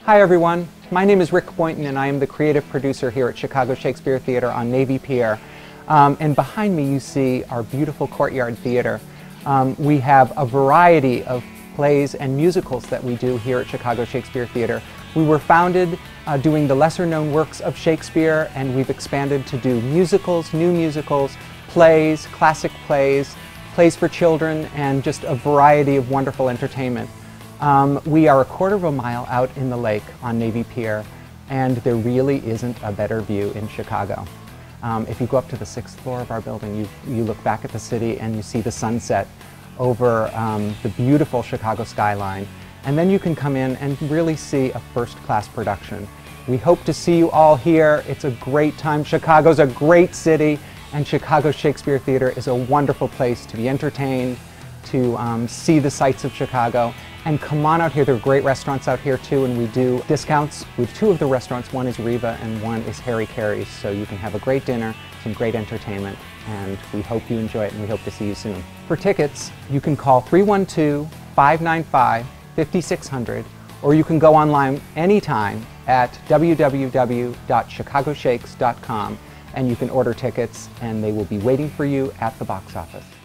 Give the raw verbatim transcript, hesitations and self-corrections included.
Hi everyone, my name is Rick Boynton and I am the creative producer here at Chicago Shakespeare Theatre on Navy Pier. Um, and behind me you see our beautiful courtyard theater. Um, we have a variety of plays and musicals that we do here at Chicago Shakespeare Theatre. We were founded uh, doing the lesser known works of Shakespeare, and we've expanded to do musicals, new musicals, plays, classic plays, plays for children, and just a variety of wonderful entertainment. Um, we are a quarter of a mile out in the lake on Navy Pier, and there really isn't a better view in Chicago. Um, if you go up to the sixth floor of our building, you, you look back at the city and you see the sunset over um, the beautiful Chicago skyline. And then you can come in and really see a first-class production. We hope to see you all here. It's a great time. Chicago's a great city, and Chicago Shakespeare Theatre is a wonderful place to be entertained, to um, see the sights of Chicago. And come on out here. There are great restaurants out here too, and we do discounts. We have two of the restaurants. One is Riva and one is Harry Carey's. So you can have a great dinner, some great entertainment, and we hope you enjoy it, and we hope to see you soon. For tickets, you can call three one two, five nine five, five six zero zero, or you can go online anytime at w w w dot chicago shakes dot com, and you can order tickets, and they will be waiting for you at the box office.